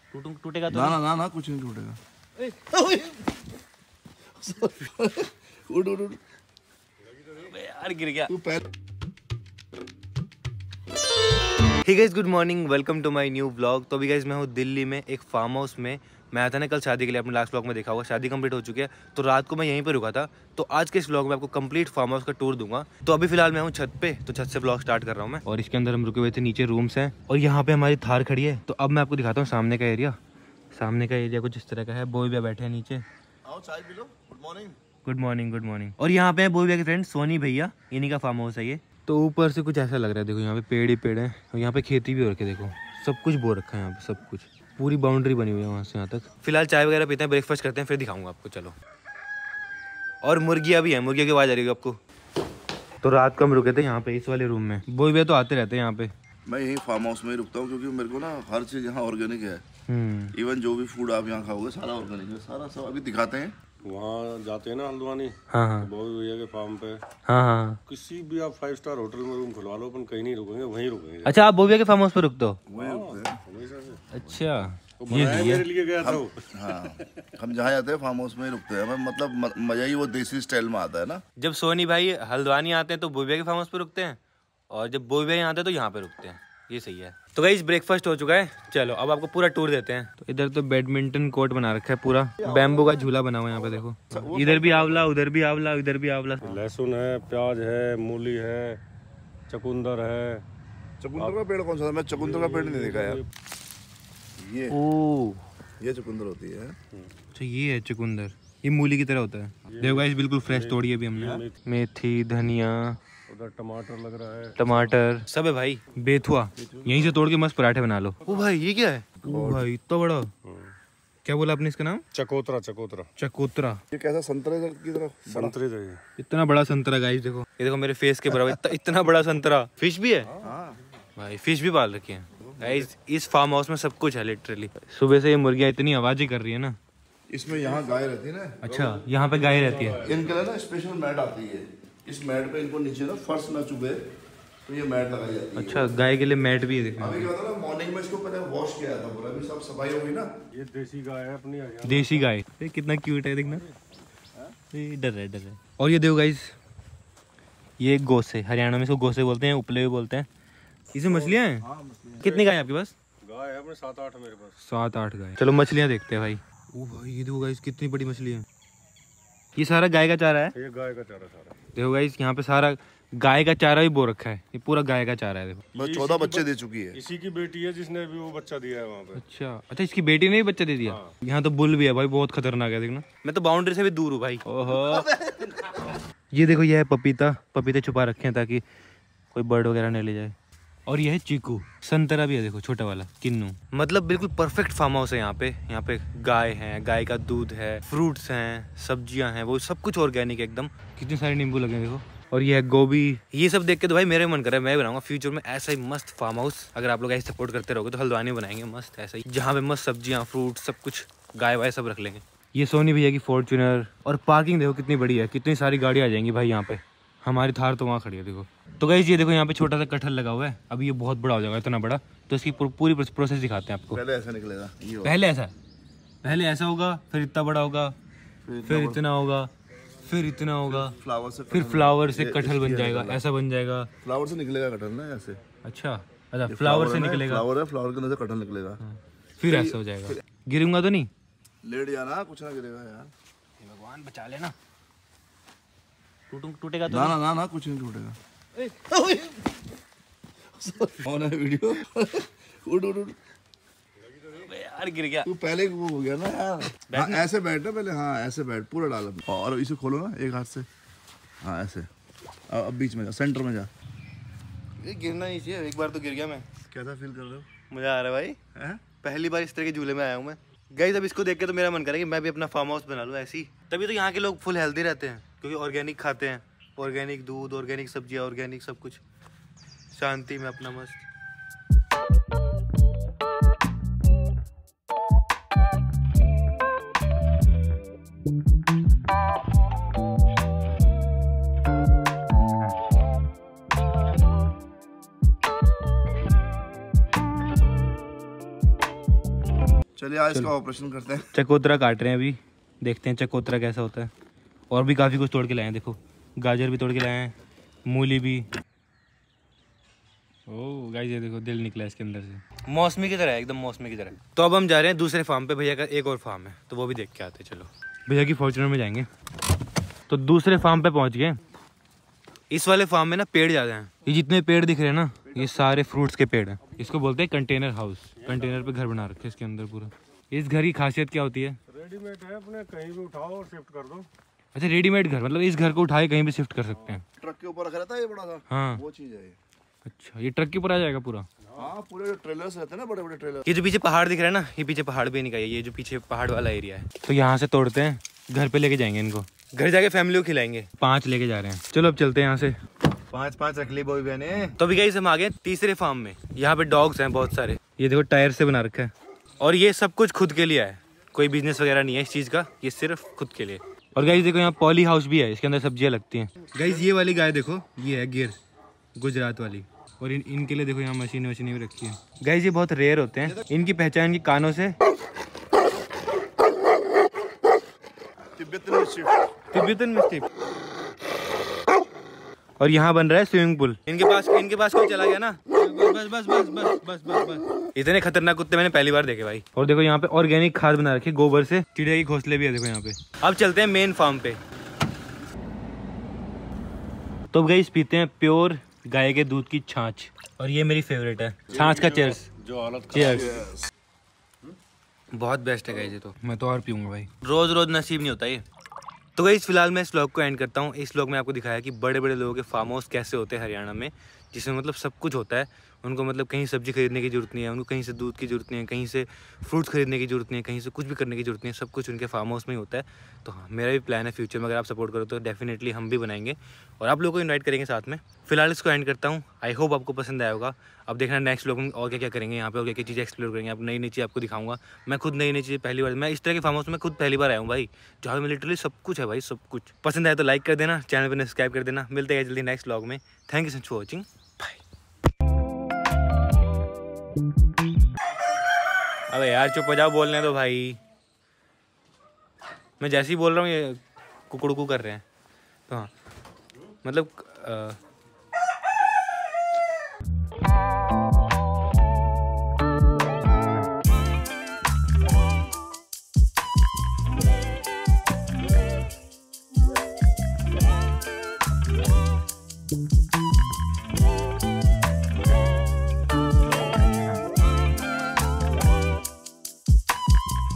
टूटेगा तो ना ना ना कुछ नहीं टूटेगा। उड़ उड़ उड़ यार गिर गया। तू पैर। Hey guys, good morning, welcome to my new vlog. तो अभी गाइस मैं हूँ दिल्ली में एक फार्म हाउस में। मैं आया था ना कल शादी के लिए, अपने लास्ट व्लॉग में देखा होगा, शादी कंप्लीट हो चुकी है। तो रात को मैं यहीं पे रुका था। तो आज के इस व्लॉग में आपको कंप्लीट फार्म हाउस का टूर दूंगा। तो अभी फिलहाल मैं हूँ छत पे, तो छत से व्लॉग स्टार्ट कर रहा हूँ मैं। और इसके अंदर हम रुके हुए थे, नीचे रूम्स हैं और यहाँ पे हमारी थार खड़ी है। तो अब मैं आपको दिखाता हूँ सामने का एरिया। सामने का एरिया कुछ इस तरह का है। बॉय भैया बैठे हैं नीचे। आओ चाय पी लो। Good morning. Good morning, good morning. और यहाँ पे है बॉय भैया के फ्रेंड सोनी भैया, इन्हीं का फार्म हाउस है ये। तो ऊपर से कुछ ऐसा लग रहा है, देखो यहाँ पे पेड़ ही पेड़ है और यहाँ पे खेती भी हो रखी है। देखो सब कुछ बो रखा है यहाँ पे, सब कुछ, पूरी बाउंड्री बनी हुई है वहाँ से यहाँ तक। फिलहाल चाय वगैरह पीते हैं, ब्रेकफास्ट करते हैं, फिर दिखाऊंगा आपको। चलो। और मुर्गियाँ भी हैं, मुर्गियों की आवाज़ आ रही है आपको। तो रात को हम रुके थे यहाँ पे इस वाले रूम में। बॉय भैया तो आते रहते हैं यहाँ पे। मैं यही फार्म हाउस में ही रुकता हूँ क्योंकि मेरे को ना हर चीज़ यहाँ ऑर्गेनिक है। इवन जो भी फूड आप यहाँ खाओगे सारा ऑर्गेनिक है, सारा सब अभी दिखाते हैं। वहाँ जाते हैं ना हल्द्वानी, हाँ बॉय भैया के फार्म पे। हाँ। किसी भी आप 5 स्टार होटल में रूम खुलवा लो, अपन कहीं नहीं रुकेंगे, वहीं रुकेंगे। अच्छा, आप बॉय भैया के फार्म हाउस पे रुकते हो? वही रुकते हैं हमेशा से। अच्छा, ये मेरे लिए गया था वो। हाँ, हम जहाँ जाते हैं फार्म हाउस में ही रुकते हैं। हमें मतलब मजा ही वो देसी स्टाइल में आता है ना। जब सोनी भाई हल्द्वानी आते हैं तो बॉय भैया के फार्म हाउस पे रुकते हैं, और जब बॉय भैया आते हैं तो यहाँ पे रुकते हैं। ये सही है। तो गाइस ब्रेकफास्ट हो चुका है, चलो अब आपको पूरा टूर देते हैं। तो इधर तो बैडमिंटन कोर्ट बना रखा है, पूरा बैम्बू का झूला बना हुआ है यहाँ पे। देखो इधर भी आंवला, उधर भी आंवला, इधर भी आंवला। लहसुन है, प्याज है, मूली है, चकुंदर है। चकुंदर का पेड़ कौन सा था? मैं चकुंदर का पेड़ नहीं देखा यार। ये चकुंदर होती है। अच्छा, ये है चुकंदर, ये मूली की तरह होता है। देखो गाइस बिल्कुल फ्रेश तोड़ी है अभी हमने। मेथी, धनिया, उधर टमाटर लग रहा है, टमाटर सब है भाई। बेथुआ यहीं से तोड़ के मस्त पराठे बना लो। ओ भाई ये क्या है? ओ भाई इतना बड़ा, क्या बोला आपने इसका नाम? चकोतरा। चकोतरा, चकोतरा। ये कैसा संतरे की तरह? संतरे चाहिए। इतना बड़ा संतरा गाइस, देखो ये देखो मेरे फेस के बराबर इतना बड़ा संतरा। फिश भी है भाई, फिश भी पाल रखी है गाइस। इस फार्म हाउस में सब कुछ है लिटरली। सुबह से ये मुर्गियाँ इतनी आवाजें कर रही है ना। इसमें यहाँ गाय रहती है ना। अच्छा, यहाँ पे गाय रहती है। इनके लिए ना स्पेशल मैट आती है। इस मैट पे इनको नीचे ना फर्श ना चुभे तो ये मैट लगाई जाती है। अच्छा, गाय के लिए मैट भी है। देखो अभी क्या होता है ना, मॉर्निंग में इसको पहले वॉश किया था पूरा, अभी सब सफाई हो गई ना। ये देसी गाय है अपनी। देसी गाय, कितना क्यूट है देखना। डर रहा है, डर रहा है। और ये देखो गाइस, ये गोसे, हरियाणा में इसको गोसे बोलते हैं, उपले भी बोलते हैं। इसमें मछलियाँ हैं। कितनी गाय है आपके पास? गाय है अपने 7-8 मेरे पास। 7-8 गाय। चलो मछलियाँ देखते हैं भाई। ओ भाई ये देखो गाइस कितनी बड़ी मछली है। ये सारा गाय का चारा है। ये गाय का चारा सारा। देखो गाइस यहाँ पे सारा गाय का चारा ही बो रखा है। ये पूरा गाय का चारा है। देखो बस 14 बच्चे दे चुकी है। इसी की बेटी है जिसने अभी वो बच्चा दिया है वहाँ पे। अच्छा, इसकी बेटी ने भी बच्चा दे दिया। यहाँ तो बुल भी है भाई, बहुत खतरनाक है देखना। मैं तो बाउंड्री से भी दूर हूँ भाई। ओहो ये देखो, ये है पपीता। पपीते छुपा रखे हैं ताकि कोई बर्ड वगैरह नहीं ले जाए। और ये है चीकू। संतरा भी है देखो, छोटा वाला किन्नू। मतलब बिल्कुल परफेक्ट फार्म हाउस है यहाँ पे। यहाँ पे गाय है, गाय का दूध है, फ्रूट्स हैं, सब्जियां हैं, वो सब कुछ ऑर्गेनिक एकदम। कितने सारे नींबू लगे हैं देखो। और ये है गोभी। ये सब देख के तो भाई मेरे मन कर रहा है मैं बनाऊंगा फ्यूचर में ऐसा ही मस्त फार्म हाउस। अगर आप लोग ऐसे सपोर्ट करते रहोगे तो हल्द्वानी बनाएंगे मस्त ऐसा ही, जहाँ पे मस्त सब्जियां, फ्रूट, सब कुछ, गाय वाय सब रख लेंगे। ये सोनी भैया की फॉर्च्यूनर। और पार्किंग देखो कितनी बड़ी है, कितनी सारी गाड़ी आ जाएंगी भाई यहाँ पे। हमारी थार तो वहाँ खड़ी है देखो। तो गाइस ये देखो यहाँ पे छोटा सा कटहल लगा हुआ है, अभी ये बहुत बड़ा हो जाएगा, इतना बड़ा। तो इसकी पूरी प्रोसेस दिखाते हैं आपको। पहले ऐसा निकलेगा, पहले ऐसा होगा, फिर इतना बड़ा होगा, फिर इतना होगा, फिर इतना होगा, फ्लावर से, फिर फ्लावर से कटहल बन जाएगा, ऐसा बन जाएगा। फ्लावर से निकलेगा कटहल ना ऐसे। अच्छा, फ्लावर से निकलेगा। फ्लावर है, फ्लावर के अंदर से कटहल निकलेगा। फिर ऐसा हो जाएगा। गिरूंगा तो नहीं? लेट जाना, कुछ ना गिरेगा यार। भगवान बचा लेना। टूटेगा तो ना ना ना कुछ नहीं टूटेगा। कौन है वीडियो? उड़ उड़ उड़ यार गिर गया। तू पहले वो हो गया ना यार। हाँ, ऐसे बैठ ना पहले। हाँ ऐसे बैठ, पूरा डाल और इसे खोलो ना एक हाथ से। हाँ ऐसे। अब बीच में जा, सेंटर में जा। ये गिरना नहीं चाहिए, एक बार तो गिर गया मैं। कैसा फील कर रहे हो? मजा आ रहा है भाई। पहली बार इस तरह के झूले में आया हूँ मैं। गाइस अब इसको देख के तो मेरा मन करे कि मैं भी अपना फार्म हाउस बना लूँ ऐसी। तभी तो यहाँ के लोग फुल हेल्दी रहते हैं, क्योंकि ऑर्गेनिक खाते हैं। ऑर्गेनिक दूध, ऑर्गेनिक सब्जियाँ, ऑर्गेनिक सब कुछ, शांति में अपना मस्त। चलिए आज इसका ऑपरेशन करते हैं। चकोतरा काट रहे हैं अभी, देखते हैं चकोतरा कैसा होता है। और भी काफ़ी कुछ तोड़ के लाए हैं, देखो गाजर भी तोड़ के लाए हैं, मूली भी। ओह गाइस ये देखो दिल निकला इसके अंदर से, मौसमी की तरह है, एकदम मौसमी की तरह। तो अब हम जा रहे हैं दूसरे फार्म पे, भैया का एक और फार्म है तो वो भी देख के आते हैं। चलो भैया की फॉर्च्यूनर में जाएंगे। तो दूसरे फार्म पे पहुंच गए। इस वाले फार्म में ना पेड़ ज़्यादा हैं, ये जितने पेड़ दिख रहे हैं ना ये सारे फ्रूट्स के पेड़ हैं। इसको बोलते हैं कंटेनर हाउस, कंटेनर पे घर बना रखे हैं इसके अंदर पूरा। इस घर की खासियत क्या होती है? रेडीमेड है, अपने कहीं भी उठाओ और शिफ्ट कर दो। अच्छा रेडीमेड घर, मतलब इस घर को उठाए कहीं भी शिफ्ट कर सकते हैं। ट्रक के ऊपर रखा रहता है ये बड़ा सा, हाँ वो चीज है ये। अच्छा ये ट्रक के ऊपर आ जाएगा पूरा? हाँ पूरे ट्रेलर्स रहते हैं ना, बड़े बड़े ट्रेलर। ये जो पीछे पहाड़ दिख रहा है ना, ये पीछे पहाड़ भी नहीं का, ये जो पीछे पहाड़ वाला एरिया है। तो यहाँ से तोड़ते हैं, घर पे लेके जाएंगे इनको, घर जाके फैमिली को खिलाएंगे। 5 लेके जा रहे हैं। चलो अब चलते हैं यहाँ से। 5 रख ली बोई बहने। तो अभी गाइस हम आ गए तीसरे फार्म में। यहाँ पे डॉग्स हैं बहुत सारे, ये देखो टायर से बना रखा है। और ये सब कुछ खुद के लिए है, कोई बिजनेस वगैरह नहीं है इस चीज़ का, ये सिर्फ खुद के लिए। और गाइस देखो यहाँ पॉली हाउस भी है, इसके अंदर सब्जियाँ लगती हैं। गाइस ये वाली गाय देखो, ये है गिर, गुजरात वाली। और इनके लिए देखो यहाँ मशीनें भी रखी है। गाइस ये बहुत रेयर होते हैं, इनकी पहचान इनकी कानों से। Tibetan mystic. और यहाँ बन रहा है स्विमिंग पूल। इनके पास कोई चला गया ना, बस। इतने खतरनाक कुत्ते मैंने पहली बार देखे भाई। और देखो यहाँ पे ऑर्गेनिक खाद बना रखी है गोबर से, चिड़िया की घोंसले भी है देखो यहाँ पे। अब चलते हैं मेन फार्म पे। तो गाइस पीते हैं प्योर गाय के दूध की छाछ, और ये मेरी फेवरेट है छाछ का चेयर्स। जो हालत चेयर्स बहुत बेस्ट है गाइस ये तो, मैं तो और पीऊंगा भाई। रोज रोज नसीब नहीं होता ये। तो गाइस फिलहाल मैं इस व्लॉग को एंड करता हूँ। इस व्लॉग में आपको दिखाया कि बड़े बड़े लोगों के फार्म हाउस कैसे होते हैं हरियाणा में, जिसमें मतलब सब कुछ होता है। उनको मतलब कहीं सब्जी खरीदने की जरूरत नहीं है, उनको कहीं से दूध की जरूरत नहीं है, कहीं से फ्रूट्स खरीदने की जरूरत नहीं है, कहीं से कुछ भी करने की जरूरत नहीं है, सब कुछ उनके फार्म हाउस में ही होता है। तो हाँ मेरा भी प्लान है फ्यूचर में, अगर आप सपोर्ट करो तो डेफिनेटली हम भी बनाएंगे और आप लोगों को इन्वाइट करेंगे साथ में। फिलहाल इसको एंड करता हूँ, आई होप आपको पसंद आया होगा। अब देखना नेक्स्ट व्लॉग में और क्या क्या करेंगे यहाँ पे, और क्या क्या चीज़ें एक्सप्लोर करेंगे, आप नई नई चीज़ आपको दिखाऊंगा। मैं खुद नई नई चीज़ें पहली बार, मैं इस तरह के फार्म हाउस में खुद पहली बार आया हूँ भाई, जहाँ में लिटरली सब कुछ है भाई, सब कुछ। पसंद आया तो लाइक कर देना, चैनल पर सब्सक्राइब कर देना। मिलते हैं जल्दी नेक्स्ट व्लॉग में। Thank you so much for watching, bye. अबे यार चुप हो जाओ, बोलने दो भाई। मैं जैसे ही बोल रहा हूँ ये कुकड़ुकू कर रहे हैं। तो हाँ मतलब